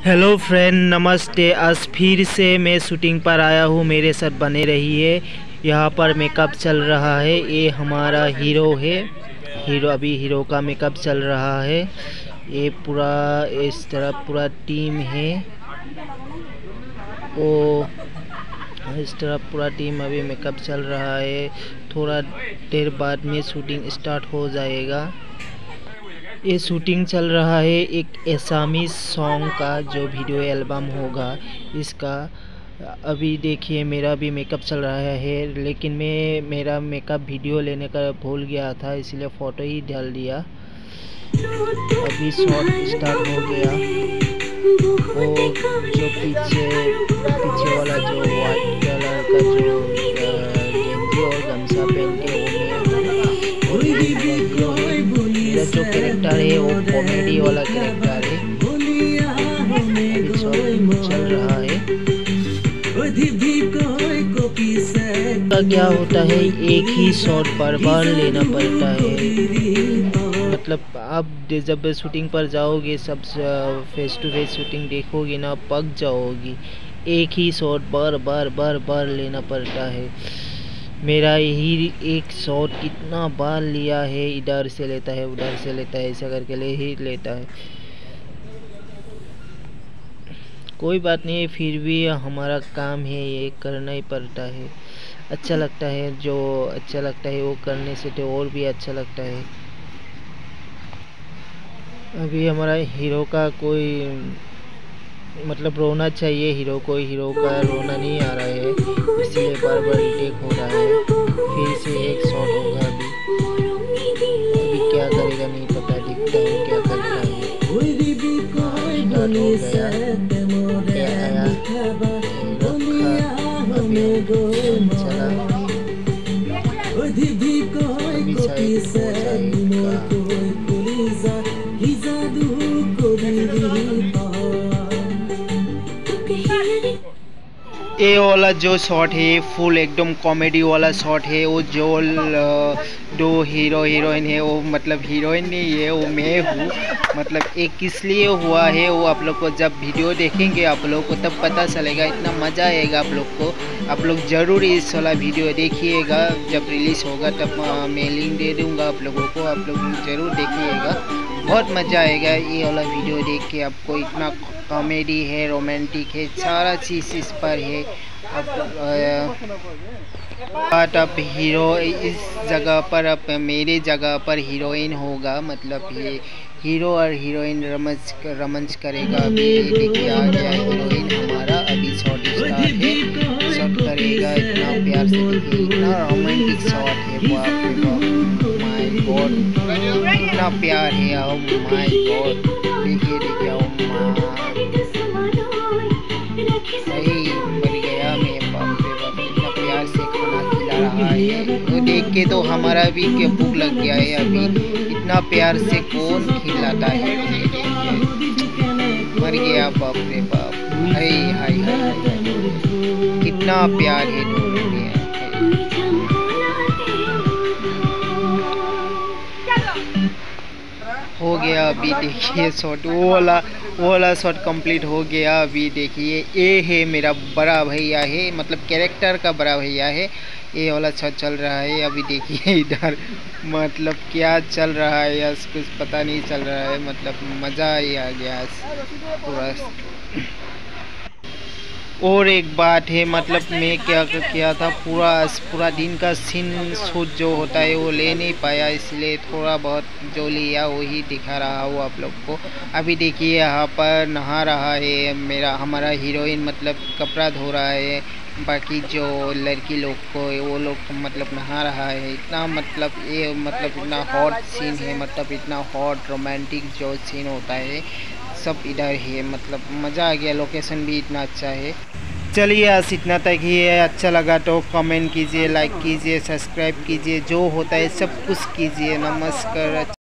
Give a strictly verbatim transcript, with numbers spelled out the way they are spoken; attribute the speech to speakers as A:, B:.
A: Hello friend, नमस्ते। आज फिर से मैं शूटिंग पर आया हूँ, मेरे साथ बने रहिए। यहाँ पर मेकअप चल रहा है। ये हमारा हीरो है। हीरो अभी हीरो का मेकअप चल रहा है। ये पूरा इस तरह पूरा टीम है। ओ इस तरह पूरा टीम अभी मेकअप चल रहा है। थोड़ा देर बाद में शूटिंग स्टार्ट हो जाएगा। ये शूटिंग चल रहा है एक एसामी सॉन्ग का, जो वीडियो एल्बम होगा इसका। अभी देखिए, मेरा भी मेकअप चल रहा है, लेकिन मैं मेरा मेकअप वीडियो लेने का भूल गया था, इसलिए फ़ोटो ही डाल दिया। अभी शॉट स्टार्ट हो गया। वो जो पीछे पीछे वाला जो वाइट कलर का जो गेंजी और गमछा पहन के वो मेरा जो कैरेक्टर है वो कॉमेडी वाला कैरेक्टर है। अभी सब चल रहा है। क्या होता है, एक ही शॉट बार बार लेना पड़ता है। मतलब आप जब शूटिंग पर जाओगे, सब फेस टू फेस शूटिंग देखोगे ना, पक जाओगी। एक ही शॉट बार बार बार बार लेना पड़ता है। मेरा यही एक शॉट कितना बार लिया है, इधर से लेता है उधर से लेता है, ऐसा करके ले ही लेता है। कोई बात नहीं, फिर भी हमारा काम है, ये करना ही पड़ता है। अच्छा लगता है, जो अच्छा लगता है वो करने से तो और भी अच्छा लगता है। अभी हमारा हीरो का कोई मतलब रोना चाहिए, हीरो को हीरो का रोना नहीं आ रहा है, इसलिए बार बार टेक हो रहा है। फिर से एक शॉट होगा। अभी अभी क्या करेगा नहीं पता, दिखता है क्या करता है। स्टार्ट हो गया, क्या आया, रखा, अभी चला, अभी शायद हो जाएगा। ये वाला जो शॉट है फुल एकदम कॉमेडी वाला शॉट है। वो जो दो हीरो हीरोइन है, वो मतलब हीरोइन नहीं है, वो मैं हूँ। मतलब एक किस लिए हुआ है वो आप लोग को जब वीडियो देखेंगे आप लोग को तब पता चलेगा। इतना मज़ा आएगा आप लोग को। आप लोग ज़रूर इस वाला वीडियो देखिएगा। जब रिलीज़ होगा तब मैं लिंक दे दूँगा आप लोगों को, आप लोग ज़रूर देखिएगा। बहुत मज़ा आएगा ये वाला वीडियो देख के। आपको इतना कॉमेडी है, रोमांटिक है, सारा चीज़ इस पर है। अब बात अब हीरो इस जगह पर, अब मेरे जगह पर हीरोइन होगा। मतलब ये हीरो और हीरोइन रमज रमंच करेगा। अभी देखिए आ गया हीरोइन हमारा। अभी शॉट स्टार्ट है, शॉट करेगा। इतना प्यार से देखिए, इतना रोमांटिक शॉट है। बाप रे बाप, माय गॉड, इतना प्यार है। ओ माय गॉड, देखिए देखिए, ओ सही मर गया मैं। बाप रे बाप, इतना प्यार से खाना खिला रहा है। वो देख के तो हमारा भी क्या भूख लग गया है। अभी इतना प्यार से कौन खिलाता है, मर गया। बाप रे बाप, हाय हाय हाय, कितना प्यार है दोनों में। हो गया। अभी देखिए शॉट, वो वाला वो वाला शॉट कंप्लीट हो गया। अभी देखिए ये है मेरा बड़ा भैया है, मतलब कैरेक्टर का बड़ा भैया है। ये वाला शॉट चल रहा है। अभी देखिए इधर मतलब क्या चल रहा है यार, कुछ पता नहीं चल रहा है। मतलब मज़ा ही आ गया पूरा। और एक बात है, मतलब मैं क्या किया था, पूरा पूरा दिन का सीन शूट जो होता है वो ले नहीं पाया, इसलिए थोड़ा बहुत जो लिया वही दिखा रहा हूँ आप लोग को। अभी देखिए यहाँ पर नहा रहा है मेरा हमारा हीरोइन, मतलब कपड़ा धो रहा है। बाकी जो लड़की लोग को वो लोग मतलब नहा रहा है। इतना मतलब ये मतलब इतना हॉट सीन है, मतलब इतना हॉट रोमांटिक जो सीन होता है सब इधर है। मतलब मज़ा आ गया, लोकेशन भी इतना अच्छा है। चलिए आज इतना तक ही है। अच्छा लगा तो कमेंट कीजिए, लाइक कीजिए, सब्सक्राइब कीजिए, जो होता है सब कुछ कीजिए। नमस्कार।